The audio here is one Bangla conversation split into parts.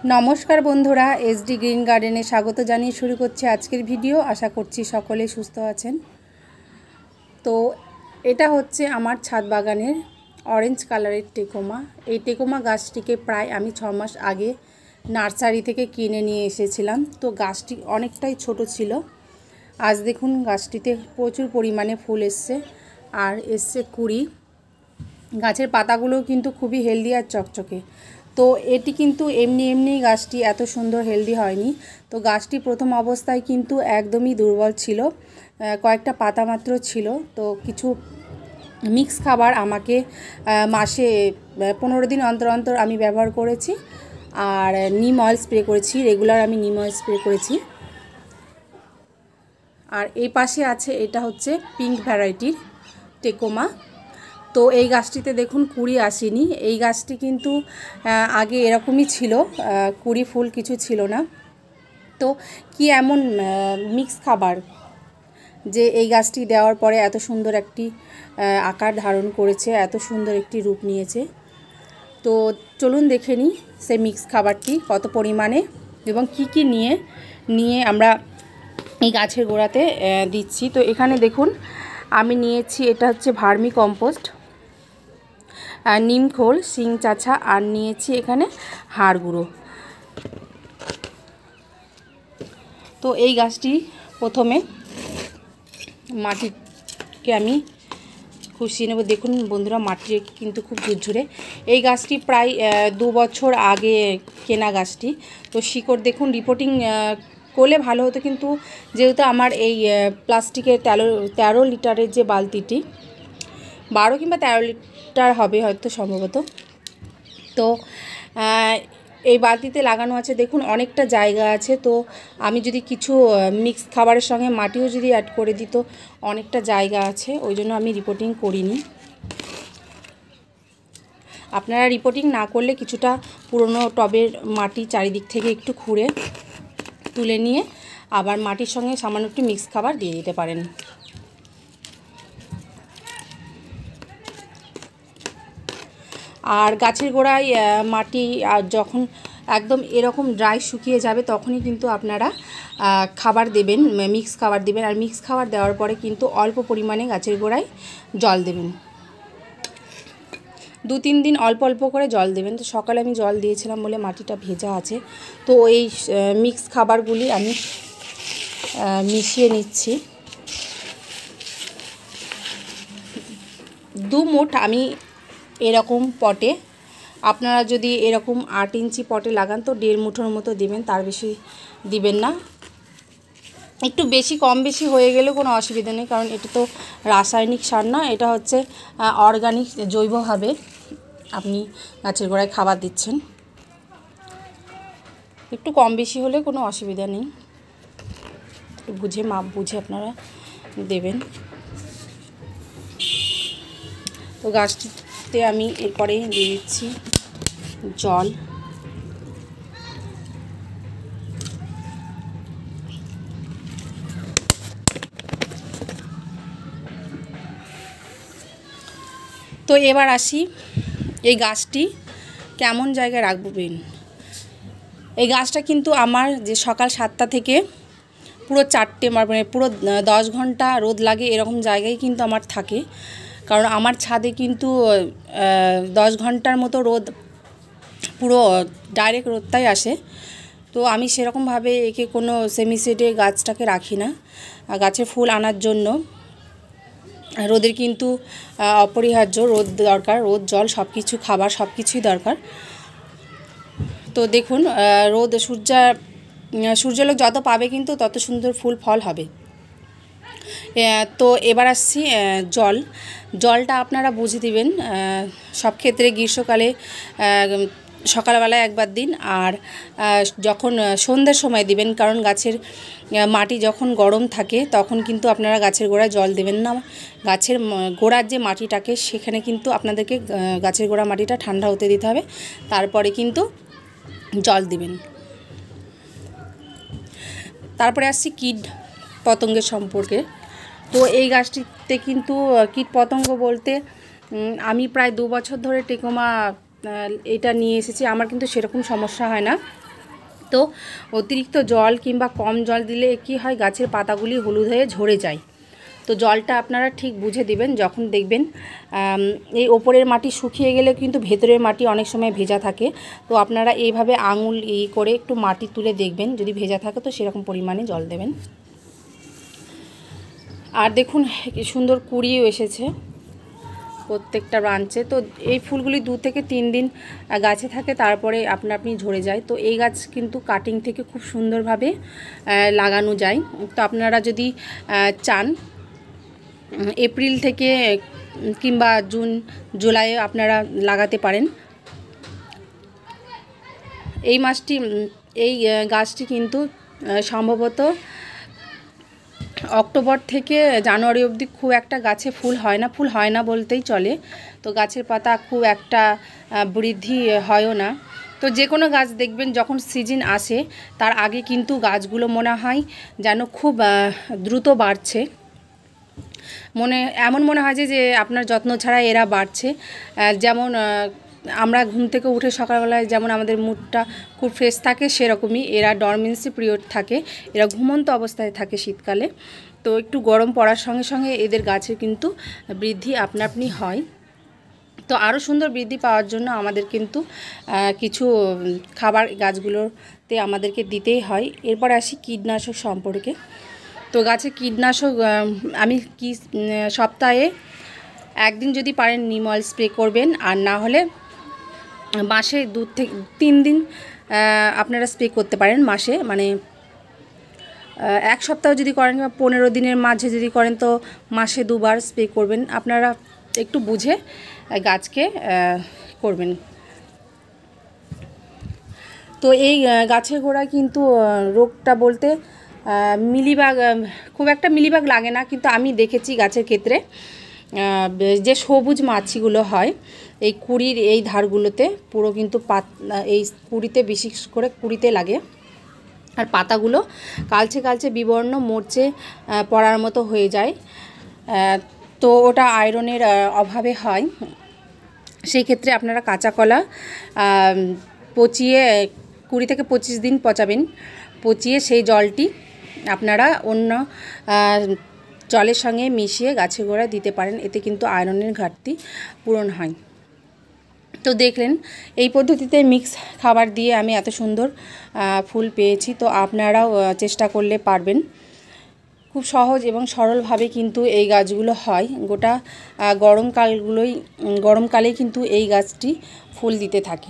নমস্কার বন্ধুরা, এসডি গ্রিন গার্ডেনে স্বাগত জানিয়ে শুরু করছি আজকের ভিডিও। আশা করছি সকলে সুস্থ আছেন। তো এটা হচ্ছে আমার ছাদ বাগানের অরেঞ্জ কালারের টেকোমা। এই টেকোমা গাছটিকে প্রায় আমি 6 মাস আগে নার্সারি থেকে কিনে নিয়ে এসেছিলাম। তো গাছটি অনেকটাই ছোট ছিল। আজ দেখুন গাছটিতে প্রচুর পরিমাণে ফুল এসছে আর এসছে কুড়ি। গাছের পাতাগুলোও কিন্তু খুবই হেলদি আর চকচকে। তো এটি কিন্তু এমনি গাছটি এত সুন্দর হেলদি হয়নি। তো গাছটি প্রথম অবস্থায় কিন্তু একদমই দুর্বল ছিল, কয়েকটা পাতা মাত্র ছিল। তো কিছু মিক্স খাবার আমাকে মাসে 15 দিন অন্তর অন্তর আমি ব্যবহার করেছি। আর নিম অয়েল স্প্রে করেছি, রেগুলার আমি নিম অয়েল স্প্রে করেছি। আর এই পাশে আছে, এটা হচ্ছে পিঙ্ক ভ্যারাইটির টেকোমা। তো এই গাছটিতে দেখুন কুড়ি আসেনি। এই গাছটি কিন্তু আগে এরকমই ছিল, কুড়ি ফুল কিছু ছিল না। তো কি এমন মিক্স খাবার যে এই গাছটি দেওয়ার পরে এত সুন্দর একটি আকার ধারণ করেছে, এত সুন্দর একটি রূপ নিয়েছে। তো চলুন দেখে নিই সেই মিক্স খাবারটি কত পরিমাণে এবং কি নিয়ে আমরা এই গাছের গোড়াতে দিচ্ছি। তো এখানে দেখুন আমি নিয়েছি, এটা হচ্ছে ভার্মি কম্পোস্ট, নিম খোল, শিং চাছা, আর নিয়েছি এখানে হাড় গুঁড়ো। তো এই গাছটি প্রথমে মাটিকে আমি খুশিয়ে নেব। দেখুন বন্ধুরা, মাটি কিন্তু খুব ঝুরঝুরে। এই গাছটি প্রায় 2 বছর আগে কেনা গাছটি। তো শিকড় দেখুন, রিপোর্টিং করলে ভালো হতো, কিন্তু যেহেতু আমার এই প্লাস্টিকের 13 লিটারের যে বালতিটি, 12 কিংবা 13 লিটার হবে হয়তো সম্ভবত, তো এই বালতিতে লাগানো আছে। দেখুন অনেকটা জায়গা আছে। তো আমি যদি কিছু মিক্স খাবারের সঙ্গে মাটিও যদি অ্যাড করে দিই তো অনেকটা জায়গা আছে, ওই জন্য আমি রিপোর্টিং করিনি। আপনারা রিপোর্টিং না করলে কিছুটা পুরনো টবের মাটি চারিদিক থেকে একটু খুঁড়ে তুলে নিয়ে আবার মাটির সঙ্গে সামান্য একটু মিক্স খাবার দিয়ে দিতে পারেন। আর গাছের গোড়ায় মাটি আর যখন একদম এরকম ড্রাই শুকিয়ে যাবে তখনই কিন্তু আপনারা খাবার দেবেন, মিক্স খাবার দেবেন। আর মিক্স খাবার দেওয়ার পরে কিন্তু অল্প পরিমাণে গাছের গোড়ায় জল দেবেন, 2-3 দিন অল্প অল্প করে জল দেবেন। তো সকালে আমি জল দিয়েছিলাম বলে মাটিটা ভেজা আছে। তো এই মিক্স খাবারগুলি আমি মিশিয়ে নিচ্ছি। 2 মুঠ আমি এরকম পটে, আপনারা যদি এরকম 8 ইঞ্চি পটে লাগান তো 1.5 মুঠোর মতো দিবেন, তার বেশি দিবেন না। একটু বেশি কম বেশি হয়ে গেলে কোনো অসুবিধা নেই, কারণ এটা তো রাসায়নিক সার না, এটা হচ্ছে অর্গানিক, জৈবভাবে আপনি গাছের গোড়ায় খাবার দিচ্ছেন। একটু কম বেশি হলে কোনো অসুবিধা নেই, বুঝে মাপ বুঝে আপনারা দেবেন। তো গাছটিতে আমি এরপরে দিয়ে দিচ্ছি জল। তো এবার আসি, এই গাছটি কেমন জায়গায় রাখবেন। এই গাছটা কিন্তু আমার যে সকাল 7টা থেকে পুরো 4টে, মানে পুরো 10 ঘন্টা রোদ লাগে এরকম জায়গায় কিন্তু আমার থাকে। কারণ আমার ছাদে কিন্তু 10 ঘন্টার মতো রোদ, পুরো ডাইরেক্ট রোদটাই আসে। তো আমি সেরকমভাবে একে কোনো সেমিসেটে গাছটাকে রাখি না। গাছে ফুল আনার জন্য রোদের কিন্তু অপরিহার্য, রোদ দরকার, রোদ জল সব কিছু, খাবার সব কিছুই দরকার। তো দেখুন রোদ সূর্যালোক যত পাবে কিন্তু তত সুন্দর ফুল ফল হবে। তো এবার আসছি জলটা আপনারা বুঝে দিবেন। সব ক্ষেত্রে গ্রীষ্মকালে সকালবেলায় একবার দিন, আর যখন সন্ধ্যার সময় দিবেন, কারণ গাছের মাটি যখন গরম থাকে তখন কিন্তু আপনারা গাছের গোড়ায় জল দেবেন না। গাছের গোড়ার যে মাটিটাকে, সেখানে কিন্তু আপনাদেরকে গাছের গোড়া মাটিটা ঠান্ডা হতে দিতে হবে, তারপরে কিন্তু জল দিবেন। তারপরে আসছি কীট পতঙ্গের সম্পর্কে। তো এই গাছটিতে কিন্তু কীট পতঙ্গ বলতে আমি প্রায় 2 বছর ধরে টেকোমা এটা নিয়ে এসেছি, আমার কিন্তু সেরকম সমস্যা হয় না। তো অতিরিক্ত জল কিংবা কম জল দিলে কি হয়, গাছের পাতাগুলি হলুদ হয়ে ঝরে যায়। তো জলটা আপনারা ঠিক বুঝে দিবেন। যখন দেখবেন এই ওপরের মাটি শুকিয়ে গেলে কিন্তু ভেতরের মাটি অনেক সময় ভেজা থাকে, তো আপনারা এইভাবে আঙুল করে একটু মাটি তুলে দেখবেন, যদি ভেজা থাকে তো সেরকম পরিমাণে জল দেবেন। আর দেখুন সুন্দর কুড়িও এসেছে প্রত্যেকটা ব্রাঞ্চে। তো এই ফুলগুলি 2 থেকে 3 দিন গাছে থাকে, তারপরে আপনি ঝরে যায়। তো এই গাছ কিন্তু কাটিং থেকে খুব সুন্দরভাবে লাগানো যায়। তো আপনারা যদি চান এপ্রিল থেকে কিংবা জুন জুলাইয়ে আপনারা লাগাতে পারেন। এই গাছটি কিন্তু সম্ভবত অক্টোবর থেকে জানুয়ারি অবধি খুব একটা গাছে ফুল হয় না বলতেই চলে। তো গাছের পাতা খুব একটা বৃদ্ধি হয়ও না। তো যে কোনো গাছ দেখবেন যখন সিজন আসে তার আগে কিন্তু গাছগুলো মনে হয় যেন খুব দ্রুত বাড়ছে, এমন মনে হয় যে আপনার যত্ন ছাড়া এরা বাড়ছে। যেমন আমরা ঘুম থেকে উঠে সকালবেলায় যেমন আমাদের মুডটা খুব ফ্রেশ থাকে, সেরকমই এরা ডরমেন্সি পিরিয়ড থাকে, এরা ঘুমন্ত অবস্থায় থাকে শীতকালে। তো একটু গরম পড়ার সঙ্গে সঙ্গে এদের গাছের কিন্তু বৃদ্ধি আপনি হয়। তো আরও সুন্দর বৃদ্ধি পাওয়ার জন্য আমাদের কিন্তু কিছু খাবার গাছগুলোতে আমাদেরকে দিতেই হয়। এরপর আসি কীটনাশক সম্পর্কে। তো গাছে কীটনাশক আমি সপ্তাহে 1 দিন যদি পারেন নিম অয়েল স্প্রে করবেন, আর না হলে মাসে 2 থেকে 3 দিন আপনারা স্প্রে করতে পারেন মাসে, মানে 1 সপ্তাহ যদি করেন বা 15 দিনের মাঝে যদি করেন তো মাসে 2 বার স্প্রে করবেন। আপনারা একটু বুঝে গাছকে করবেন। তো এই গাছের গোড়ায় কিন্তু রোগটা বলতে মিলিবাগ, খুব একটা মিলিবাগ লাগে না, কিন্তু আমি দেখেছি গাছের ক্ষেত্রে যে সবুজ মাছিগুলো হয় এই কুড়ির এই ধারগুলোতে পুরো কিন্তু এই কুড়িতে, বিশেষ করে কুড়িতে লাগে। আর পাতাগুলো কালচে কালচে বিবর্ণ মরচে পড়ার মতো হয়ে যায়। তো ওটা আয়রনের অভাবে হয়। সেই ক্ষেত্রে আপনারা কাঁচা কলা পচিয়ে 20 থেকে 25 দিন পচাবেন, পচিয়ে সেই জলটি আপনারা অন্য জলের সঙ্গে মিশিয়ে গাছের গোড়ায় দিতে পারেন, এতে কিন্তু আয়রনের ঘাটতি পূরণ হয়। তো দেখলেন এই পদ্ধতিতে মিক্স খাবার দিয়ে আমি এত সুন্দর ফুল পেয়েছি। তো আপনারাও চেষ্টা করলে পারবেন। খুব সহজ এবং সরলভাবে কিন্তু এই গাছগুলো হয়। গোটা গরমকালেই কিন্তু এই গাছটি ফুল দিতে থাকে।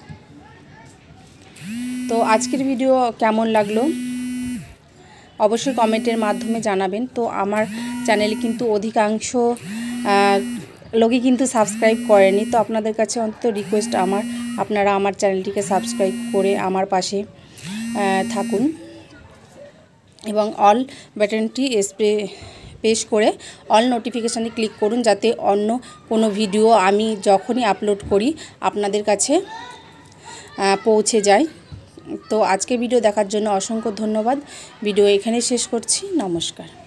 তো আজকের ভিডিও কেমন লাগলো অবশ্যই কমেন্টের মাধ্যমে জানাবেন। তো আমার চ্যানেলে কিন্তু অধিকাংশ লোকই কিন্তু সাবস্ক্রাইব করেনি। তো আপনাদের কাছে অন্তত রিকোয়েস্ট আপনারা আমার চ্যানেলটিকে সাবস্ক্রাইব করে আমার পাশে থাকুন এবং অল বাটনটি প্রেস করে অল নোটিফিকেশানে ক্লিক করুন, যাতে অন্য কোনো ভিডিও আমি যখনই আপলোড করি আপনাদের কাছে পৌঁছে যায়। তো আজকে ভিডিও দেখার জন্য অসংখ্য ধন্যবাদ। ভিডিও এখানেই শেষ করছি। নমস্কার।